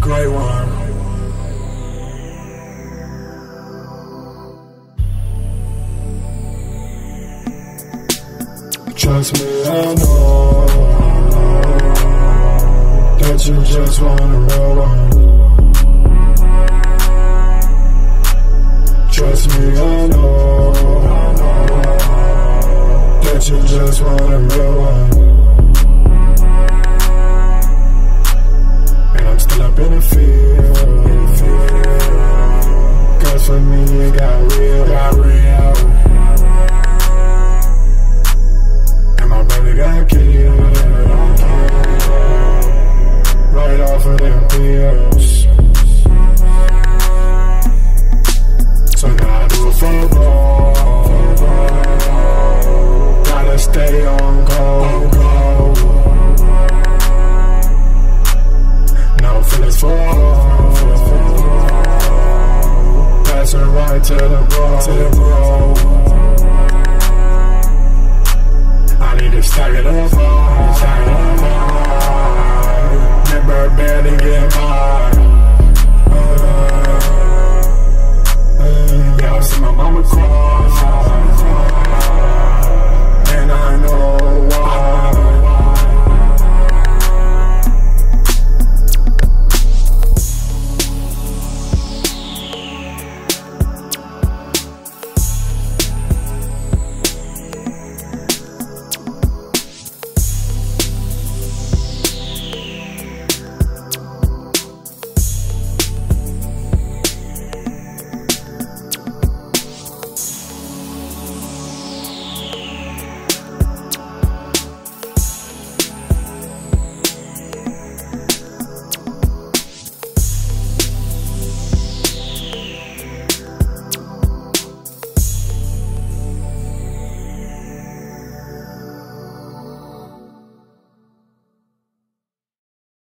great one. Trust me, I know that you just want a real one. Trust me, I know that you just want a real one. And I'm still up in the field, cause for me it got real, and my brother got killed right off of them pills. So now I do it for gold, gotta stay on gold. No feelings for passing right to the bro. I need to stack it up high, never barely get by.